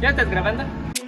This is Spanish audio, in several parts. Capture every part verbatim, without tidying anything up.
¿Ya estás grabando?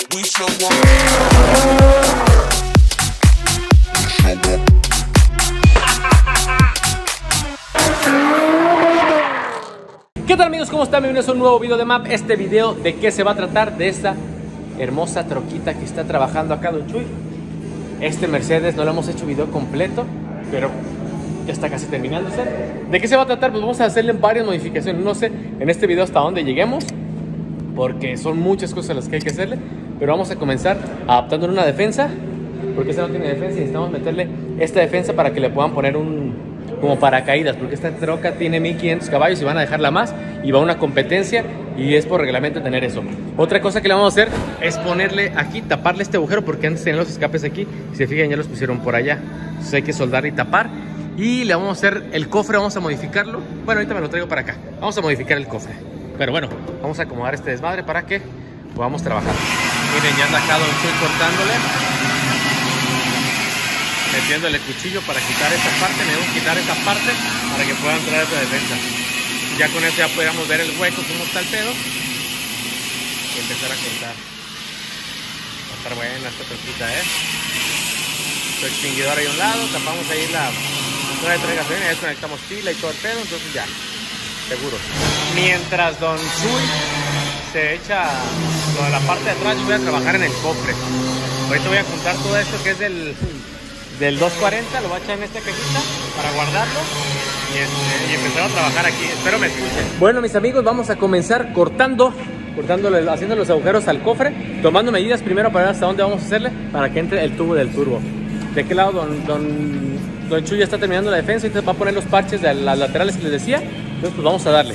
¿Qué tal, amigos? ¿Cómo están? Bienvenidos a un nuevo video de Map. Este video, ¿de qué se va a tratar? De esta hermosa troquita que está trabajando acá Don Chuy. Este Mercedes no lo hemos hecho video completo, pero ya está casi terminándose. ¿De qué se va a tratar? Pues vamos a hacerle varias modificaciones. No sé en este video hasta dónde lleguemos, porque son muchas cosas las que hay que hacerle. Pero vamos a comenzar adaptándole una defensa, porque esta no tiene defensa y necesitamos meterle esta defensa para que le puedan poner un como paracaídas, porque esta troca tiene mil quinientos caballos y van a dejarla más y va a una competencia y es por reglamento tener eso. Otra cosa que le vamos a hacer es ponerle aquí, taparle este agujero, porque antes tenían los escapes aquí, si se fijan ya los pusieron por allá, entonces hay que soldar y tapar. Y le vamos a hacer el cofre, vamos a modificarlo. Bueno, ahorita me lo traigo para acá, vamos a modificar el cofre, pero bueno, vamos a acomodar este desmadre para que podamos trabajar. Miren, ya anda acá Don Chuy cortándole, metiéndole cuchillo para quitar esta parte. Me debo quitar esta parte para que pueda entrar esta defensa. Ya con eso ya podamos ver el hueco, cómo está el pedo, y empezar a cortar. Va a estar buena esta troquita, eh. Su extinguidor ahí a un lado, tapamos ahí la entrada de tres gasolina, ya conectamos pila y todo el pedo, entonces ya, seguro. Mientras Don Chuy se echa toda la parte de atrás, yo voy a trabajar en el cofre. Ahorita voy a juntar todo esto que es del del dos cuarenta, lo voy a echar en esta cajita para guardarlo y, este, y empezar a trabajar aquí. Espero me escuchen. Bueno, mis amigos, vamos a comenzar cortando, cortándole, haciendo los agujeros al cofre, tomando medidas primero para ver hasta dónde vamos a hacerle para que entre el tubo del turbo. De qué lado Don, don, don Chuy ya está terminando la defensa y entonces va a poner los parches de las laterales que les decía. Entonces pues vamos a darle.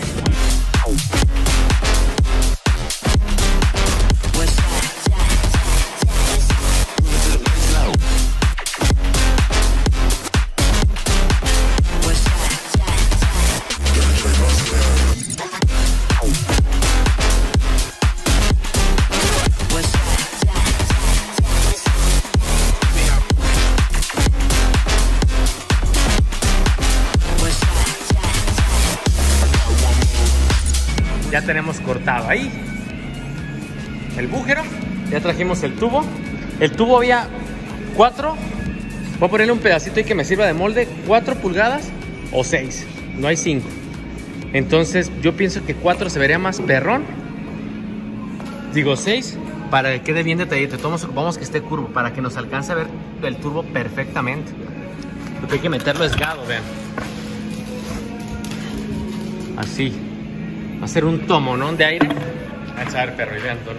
Ya tenemos cortado ahí el bújero, ya trajimos el tubo. El tubo había cuatro, voy a ponerle un pedacito ahí que me sirva de molde, cuatro pulgadas o seis, no hay cinco. Entonces yo pienso que cuatro se vería más perrón, digo seis, para que quede bien detalladito. Todos ocupamos que esté curvo para que nos alcance a ver el turbo perfectamente. Lo que hay que meterlo es gado, vean, así. Va a ser un tomonón de aire. Vamos a ver, perro, y vean, Don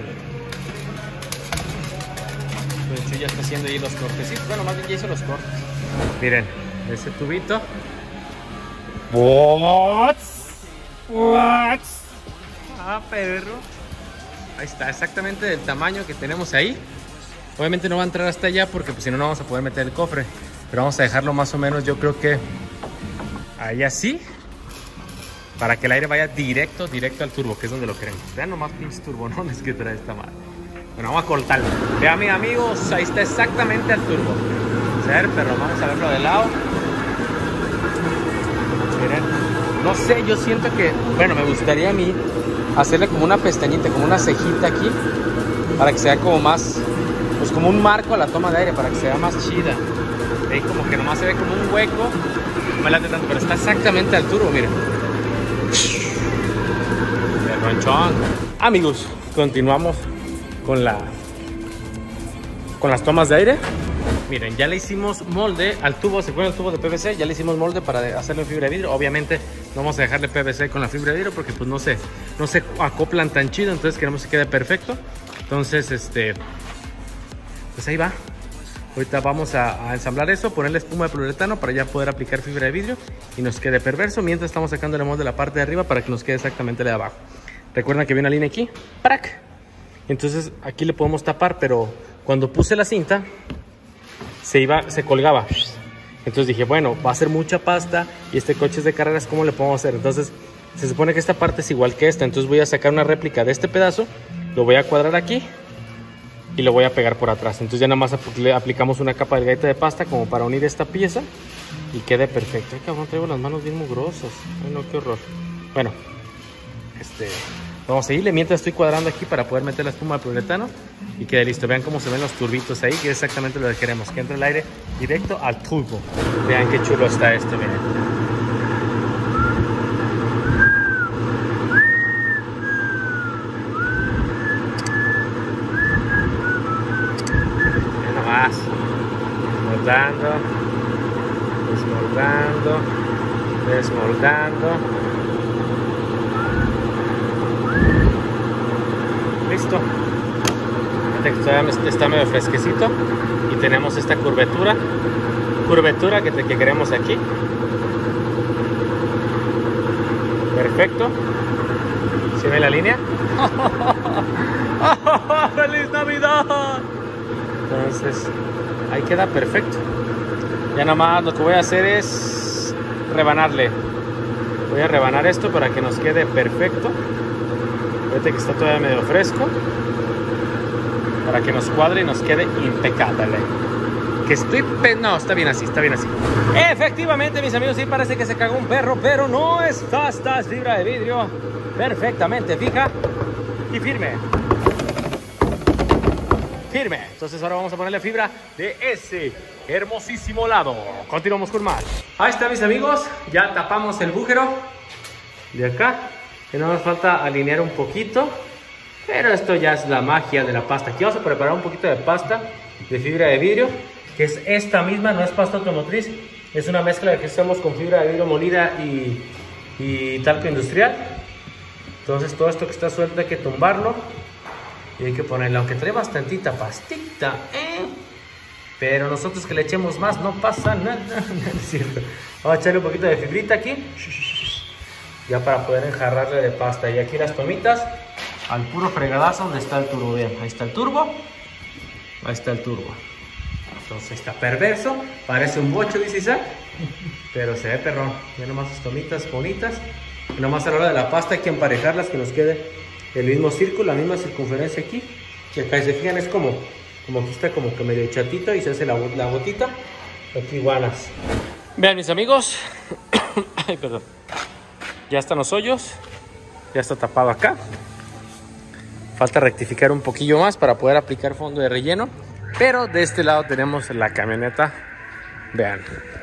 Chuy ya está haciendo ahí los cortecitos. Bueno, más bien ya hizo los cortes. Miren, ese tubito. What? What? Ah, perro. Ahí está, exactamente del tamaño que tenemos ahí. Obviamente no va a entrar hasta allá porque pues, si no, no vamos a poder meter el cofre. Pero vamos a dejarlo más o menos, yo creo que ahí así, para que el aire vaya directo, directo al turbo, que es donde lo queremos. Vean nomás pinches turbonones que trae esta madre. Bueno, vamos a cortarlo. Vean, mis amigos, ahí está exactamente al turbo. A ver, pero vamos a verlo de lado. Miren, no sé, yo siento que, bueno, me gustaría a mí hacerle como una pestañita, como una cejita aquí, para que sea como más, pues como un marco a la toma de aire, para que sea más chida. Ahí como que nomás se ve como un hueco, no me late tanto, pero está exactamente al turbo, miren. De ronchón. Amigos, continuamos con la con las tomas de aire. Miren, ya le hicimos molde al tubo, se pone el tubo de P V C, ya le hicimos molde para hacerlo en fibra de vidrio. Obviamente no vamos a dejarle P V C con la fibra de vidrio porque pues no se, no se acoplan tan chido, entonces queremos que quede perfecto. Entonces, este, pues ahí va. Ahorita vamos a, a ensamblar eso, ponerle espuma de poliuretano para ya poder aplicar fibra de vidrio y nos quede perverso. Mientras estamos sacando el molde de la parte de arriba para que nos quede exactamente la de abajo. Recuerden que viene una línea aquí, ¡prac! Entonces aquí le podemos tapar, pero cuando puse la cinta se iba, se colgaba. Entonces dije, bueno, va a ser mucha pasta y este coche es de carreras, ¿cómo le podemos hacer? Entonces se supone que esta parte es igual que esta, entonces voy a sacar una réplica de este pedazo, lo voy a cuadrar aquí y lo voy a pegar por atrás. Entonces ya nada más le aplicamos una capa de galleta de pasta como para unir esta pieza y quede perfecto. Ay, cabrón, traigo las manos bien mugrosas. Ay, no, qué horror. Bueno, este, Vamos a seguirle mientras estoy cuadrando aquí para poder meter la espuma de poliuretano y quede listo. Vean cómo se ven los turbitos ahí, que es exactamente lo que queremos, que entre el aire directo al turbo. Vean qué chulo está esto, miren. Miren nomás. Desmoldando, desmoldando, desmoldando. Listo. Todavía está medio fresquecito y tenemos esta curvatura curvatura que, te, que queremos aquí. Perfecto. ¿Se ve la línea? ¡Feliz Navidad! Entonces ahí queda perfecto. Ya nomás lo que voy a hacer es rebanarle. Voy a rebanar esto para que nos quede perfecto. Fíjate que está todavía medio fresco, para que nos cuadre y nos quede impecable. Que estoy... Pe no, está bien así, está bien así. Efectivamente, mis amigos, sí parece que se cagó un perro, pero no es pasta, es fibra de vidrio perfectamente fija y firme. Firme. Entonces ahora vamos a ponerle fibra de ese hermosísimo lado. Continuamos con más. Ahí está, mis amigos, ya tapamos el agujero de acá. Que no nos falta alinear un poquito, pero esto ya es la magia de la pasta. Aquí vamos a preparar un poquito de pasta de fibra de vidrio, que es esta misma, no es pasta automotriz, es una mezcla que hacemos con fibra de vidrio molida y, y talco industrial. Entonces todo esto que está suelto hay que tumbarlo y hay que ponerle, aunque trae bastantita pastita, ¿eh? Pero nosotros que le echemos más no pasa nada. No es cierto. Vamos a echarle un poquito de fibrita aquí, ya para poder enjarrarle de pasta. Y aquí las tomitas al puro fregadazo donde está el turbo. Bien, ahí está el turbo, ahí está el turbo. Entonces está perverso, parece un bocho, dice Isaac, pero se ve perrón. Ya nomás sus tomitas bonitas. Y nomás a la hora de la pasta hay que emparejarlas, que nos quede el mismo círculo, la misma circunferencia aquí. Y acá, si se fijan, es como, como aquí está como que medio chatito y se hace la, la gotita. Aquí iguanas. Vean, mis amigos. Ay, perdón. Ya están los hoyos, ya está tapado acá. Falta rectificar un poquillo más para poder aplicar fondo de relleno. Pero de este lado tenemos la camioneta. Vean.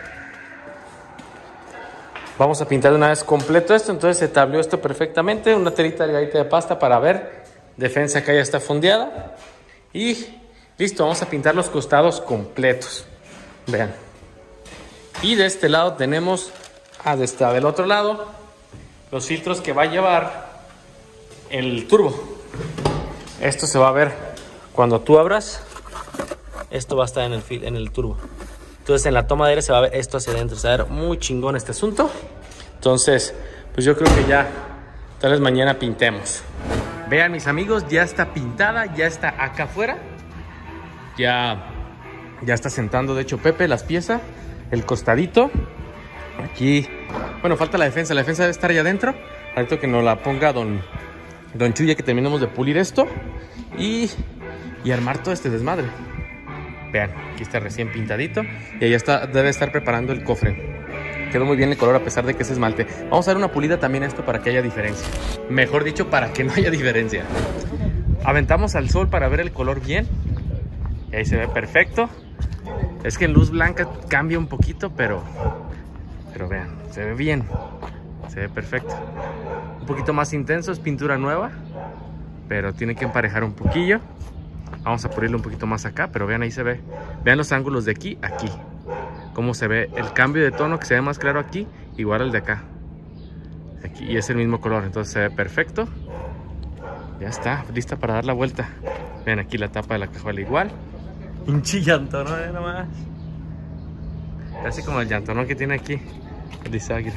Vamos a pintar de una vez completo esto. Entonces se tableó esto perfectamente. Una telita delgadita de pasta para ver. Defensa acá ya está fondeada. Y listo, vamos a pintar los costados completos. Vean. Y de este lado tenemos, ah, de este, del otro lado, los filtros que va a llevar el turbo. Esto se va a ver cuando tú abras. Esto va a estar en el, en el turbo. Entonces en la toma de aire se va a ver esto hacia adentro. Se va a ver muy chingón este asunto. Entonces, pues yo creo que ya, tal vez mañana pintemos. Vean, mis amigos, ya está pintada, ya está acá afuera. Ya, ya está sentando, de hecho, Pepe, las piezas, el costadito. Aquí, bueno, falta la defensa. La defensa debe estar allá adentro. Ahorita que nos la ponga don, don Chuya, que terminemos de pulir esto. Y, y armar todo este desmadre. Vean, aquí está recién pintadito. Y ahí está, debe estar preparando el cofre. Quedó muy bien el color a pesar de que es esmalte. Vamos a dar una pulida también a esto para que haya diferencia. Mejor dicho, para que no haya diferencia. Aventamos al sol para ver el color bien. Y ahí se ve perfecto. Es que en luz blanca cambia un poquito, pero... Pero vean, se ve bien. Se ve perfecto. Un poquito más intenso, es pintura nueva. Pero tiene que emparejar un poquillo. Vamos a pulirlo un poquito más acá, pero vean, ahí se ve. Vean los ángulos de aquí a aquí. Cómo se ve el cambio de tono, que se ve más claro aquí, igual al de acá. Aquí, y es el mismo color, entonces se ve perfecto. Ya está, lista para dar la vuelta. Vean aquí la tapa de la cajuela igual. Hinchi llantonón, ¿eh? Nomás. Casi como el llantonón que tiene aquí el Isaac.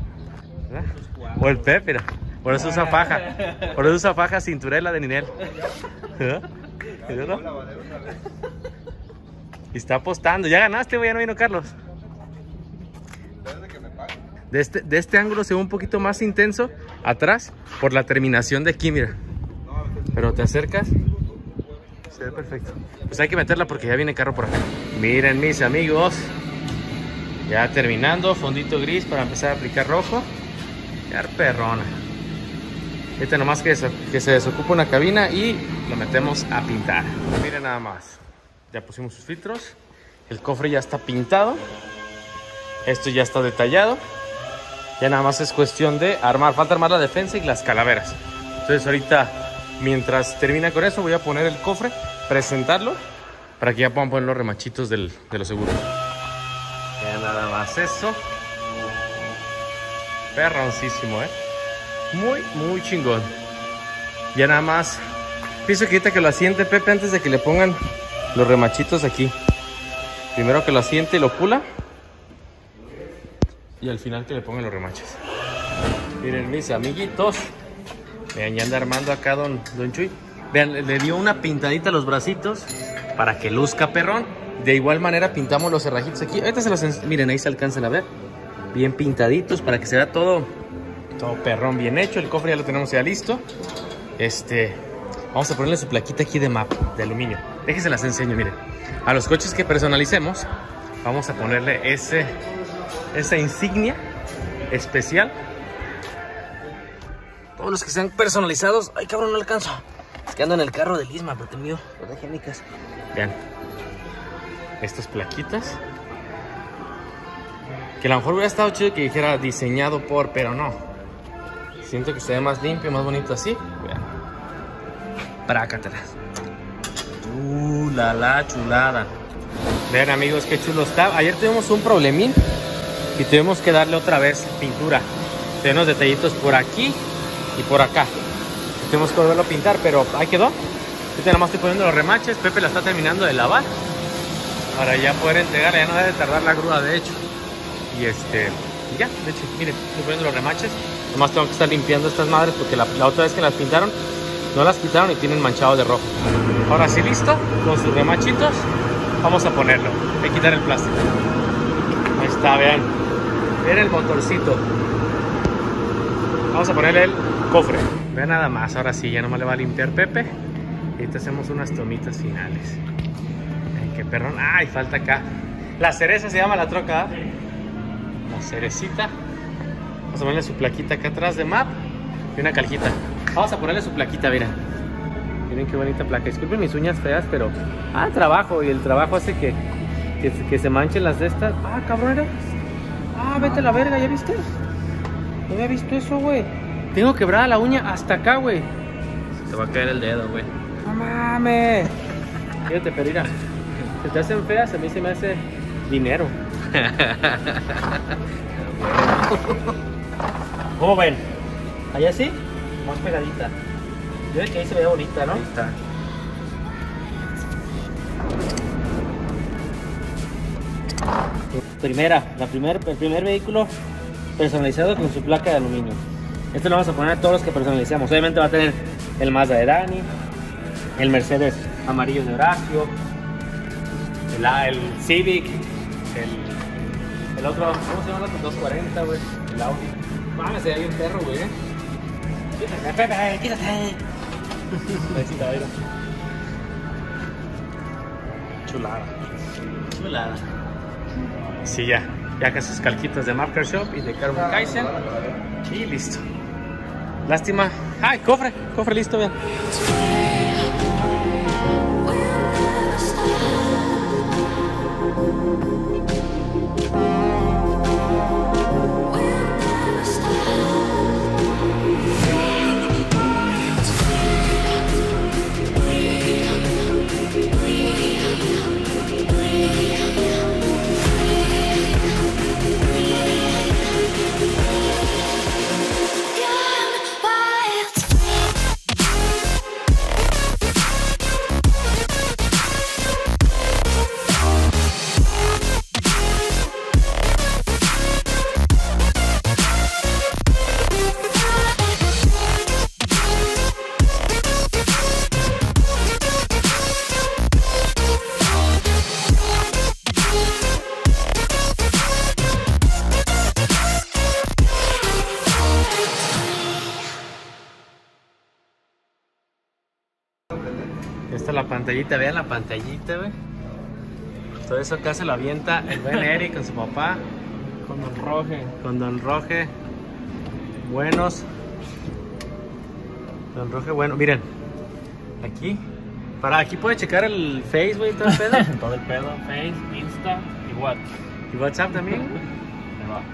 O el Pepe, mira. Por eso usa faja. Por eso usa faja cinturela de Ninel. ¿Eh? ¿No? Y está apostando. Ya ganaste, güey. Ya no vino Carlos. De este, de este ángulo se ve un poquito más intenso atrás por la terminación de aquí, mira. Pero te acercas. Se ve perfecto. Pues hay que meterla porque ya viene carro por acá. Miren, mis amigos. Ya terminando. Fondito gris para empezar a aplicar rojo. Ya perrona. Ahorita nomás que se, que se desocupa una cabina y lo metemos a pintar. Miren nada más. Ya pusimos sus filtros. El cofre ya está pintado. Esto ya está detallado. Ya nada más es cuestión de armar. Falta armar la defensa y las calaveras. Entonces ahorita, mientras termina con eso, voy a poner el cofre, presentarlo, para que ya puedan poner los remachitos del, de los seguros. Ya nada más eso. Perroncísimo, eh. Muy, muy chingón. Ya nada más. Pienso que ahorita que lo asiente Pepe, antes de que le pongan los remachitos aquí. Primero que lo asiente y lo pula. Y al final que le pongan los remaches. Miren mis amiguitos. Vean, ya anda armando acá don, don Chuy. Vean, le dio una pintadita a los bracitos para que luzca perrón. De igual manera pintamos los cerrajitos aquí. Ahorita se los... Miren, ahí se alcanzan a ver. Bien pintaditos para que se vea todo, todo perrón bien hecho. El cofre ya lo tenemos ya listo. Este... Vamos a ponerle su plaquita aquí de map, de aluminio. Déjense las enseño, miren. A los coches que personalicemos, vamos a ponerle ese, esa insignia especial. Todos los que sean personalizados. Ay, cabrón, no alcanzo. Es que ando en el carro del Isma, pero tengo los de higiénicas. Vean. Estas plaquitas. Que a lo mejor hubiera estado chido que dijera diseñado por, pero no. Siento que se ve más limpio, más bonito así. Vean. Prácatelas. Uh, la la chulada. Vean amigos, qué chulo está. Ayer tuvimos un problemín y tuvimos que darle otra vez pintura. Tenemos detallitos por aquí y por acá. Tenemos que volverlo a pintar, pero ahí quedó. Ahorita nada más estoy poniendo los remaches. Pepe la está terminando de lavar para ya poder entregarla. Ya no debe tardar la grúa, de hecho. Y este, y ya, de hecho, miren, estoy poniendo los remaches. Nomás tengo que estar limpiando estas madres porque la, la otra vez que las pintaron no las quitaron y tienen manchado de rojo. Ahora sí, listo, con sus remachitos, vamos a ponerlo. Hay que quitar el plástico. Ahí está, vean. Vean el motorcito. Vamos a ponerle el cofre. Vean nada más, ahora sí, ya nomás le va a limpiar Pepe. Y ahorita hacemos unas tomitas finales. Ay, qué perrón. Ay, falta acá. La cereza se llama la troca. La cerecita. Vamos a ponerle su plaquita acá atrás de map. Y una caljita. Vamos a ponerle su plaquita, miren. Miren qué bonita placa. Disculpen mis uñas feas, pero... Ah, trabajo. Y el trabajo hace que, que, que se manchen las de estas. Ah, cabrón. Ah, vete a la verga, ¿ya viste? No había visto eso, güey. Tengo quebrada la uña hasta acá, güey. Se te va a caer el dedo, güey. No mames. Fíjate, pero mira. Se te hacen feas, a mí se me hace dinero. ¿Cómo ven? ¿Allá sí? Más pegadita. Yo creo que ahí se ve bonita, ¿no? Ahí está. Primera, la primer, el primer vehículo personalizado con su placa de aluminio. Esto lo vamos a poner a todos los que personalizamos. Obviamente va a tener el Mazda de Dani, el Mercedes amarillo de Horacio, el, el Civic, el, el otro, ¿cómo se llama? El doscientos cuarenta, güey. El Audi. Mames, se ve bien perro, güey. Quítate, Pepe, quítate. Ahí está, mira. Chulada. Chulada. Sí, ya. Ya que sus calquitas de Marker Shop y de Carbon Kaizen. Y listo. Lástima. ¡Ay, cofre! Cofre listo, vean. Esta es la pantallita, vean la pantallita, güey. Todo eso acá se lo avienta el buen Eric con su papá. Con Don Roge. Con Don Roge. Buenos. Don Roge, bueno, miren. Aquí. Para aquí puede checar el Face, güey, todo el pedo. Todo el pedo, Face, Insta y WhatsApp. ¿Y WhatsApp también? Ahí va.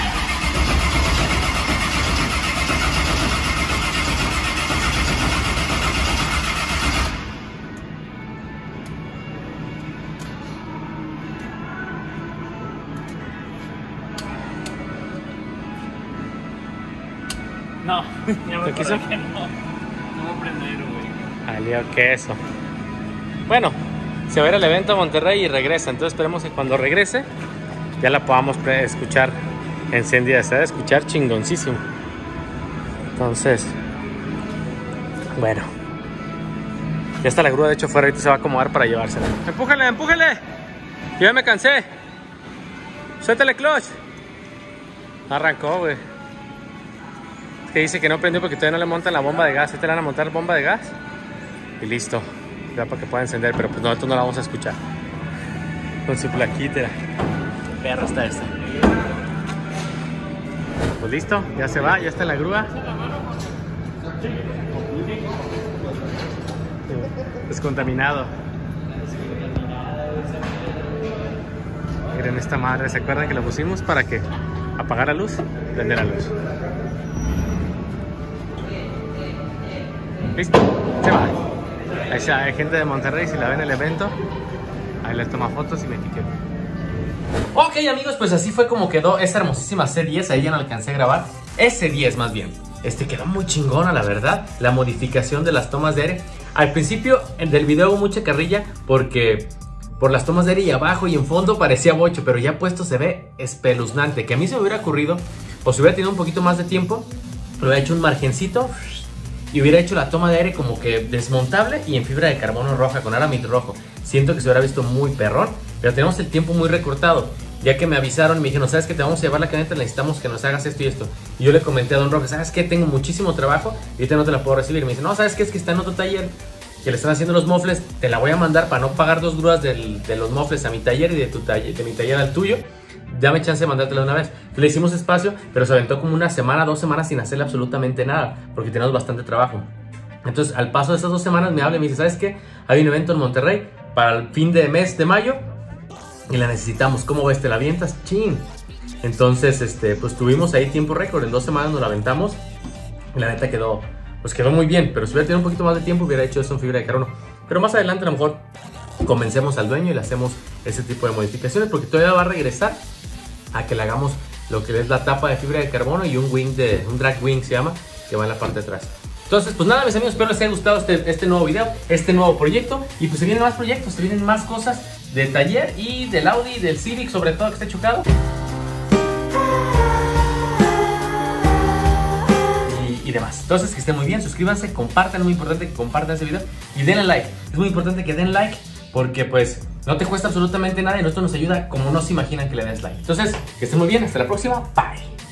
No, ya me ¿Te quiso? acordé que no. No voy a prender, güey. Alió queso. Bueno, se va a ir al evento a Monterrey y regresa. Entonces esperemos que cuando regrese ya la podamos escuchar encendida. Se va a escuchar chingoncísimo. Entonces, bueno. Ya está la grúa, de hecho, fuera. Ahorita se va a acomodar para llevársela. ¡Empújale, empújale! Yo ya me cansé. Suéltale clutch. Arrancó, güey. Que dice que no prendió porque todavía no le montan la bomba de gas. Ahorita le van a montar bomba de gas y listo, ya para que pueda encender, pero pues nosotros no la vamos a escuchar con su plaquita. Perro está esta. Pues listo, ya se va, ya está en la grúa. Descontaminado. Miren esta madre, ¿se acuerdan que la pusimos para que apagar la luz? Prender la luz. Listo, se va. Ahí está, hay gente de Monterrey, si la ven en el evento, ahí les toma fotos y me etiquetan. Ok amigos, pues así fue como quedó esa hermosísima C diez. Ahí ya no alcancé a grabar. S diez más bien. Este quedó muy chingona, la verdad. La modificación de las tomas de aire. Al principio del video hubo mucha carrilla porque por las tomas de aire y abajo y en fondo parecía bocho, pero ya puesto se ve espeluznante. Que a mí se me hubiera ocurrido, o si hubiera tenido un poquito más de tiempo, le hubiera hecho un margencito y hubiera hecho la toma de aire como que desmontable y en fibra de carbono roja con aramid rojo. Siento que se hubiera visto muy perrón, pero tenemos el tiempo muy recortado. Ya que me avisaron y me dijeron, ¿sabes qué? Te vamos a llevar la camioneta, necesitamos que nos hagas esto y esto. Y yo le comenté a Don Roque, ¿sabes qué? Tengo muchísimo trabajo y ahorita no te la puedo recibir. Y me dice, no, ¿sabes qué? Es que está en otro taller que le están haciendo los mofles. Te la voy a mandar para no pagar dos grúas del, de los mofles a mi taller y de, tu taller, de mi taller al tuyo. Dame chance de mandártela una vez. Le hicimos espacio, pero se aventó como una semana, dos semanas sin hacerle absolutamente nada, porque tenemos bastante trabajo. Entonces, al paso de esas dos semanas me habla y me dice, ¿sabes qué? Hay un evento en Monterrey para el fin de mes de mayo y la necesitamos. ¿Cómo ves? ¿Te la avientas? ¡Chin! Entonces, este, pues tuvimos ahí tiempo récord. En dos semanas nos la aventamos y la neta quedó, pues quedó muy bien. Pero si hubiera tenido un poquito más de tiempo, hubiera hecho eso en fibra de carbono. Pero más adelante a lo mejor convencemos al dueño y le hacemos ese tipo de modificaciones, porque todavía va a regresar a que le hagamos lo que es la tapa de fibra de carbono y un wing de, un drag wing se llama, que va en la parte de atrás. Entonces, pues nada, mis amigos, espero les haya gustado este, este nuevo video, este nuevo proyecto. Y pues se vienen más proyectos, se vienen más cosas de taller y del Audi, del Civic, sobre todo que esté chocado. Y, y demás. Entonces, que estén muy bien, suscríbanse, compartan, es muy importante que compartan ese video. Y denle like, es muy importante que den like, porque pues no te cuesta absolutamente nada y esto nos ayuda como no se imaginan que le des like. Entonces, que estén muy bien, hasta la próxima, bye.